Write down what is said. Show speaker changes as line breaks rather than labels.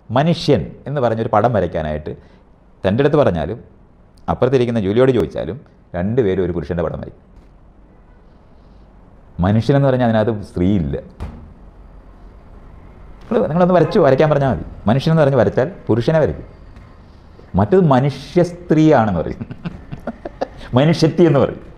മനുഷ്യൻ എന്ന് പറഞ്ഞൊരു പടം വരയ്ക്കാനായിട്ട് തൻ്റെ അടുത്ത് പറഞ്ഞാലും അപ്പുറത്തിരിക്കുന്ന ജോലിയോട് ചോദിച്ചാലും രണ്ടുപേരും ഒരു പുരുഷൻ്റെ പടം വരയ്ക്കും. മനുഷ്യനെന്ന് പറഞ്ഞാൽ അതിനകത്ത് സ്ത്രീയില്ല. നിങ്ങളൊന്ന് വരയ്ക്കാൻ പറഞ്ഞാൽ മതി. മനുഷ്യനെന്ന് പറഞ്ഞ് വരച്ചാൽ പുരുഷനെ വരയ്ക്കും. മറ്റത് മനുഷ്യ സ്ത്രീയാണെന്ന് പറയും, മനുഷ്യത്തി എന്ന് പറയും.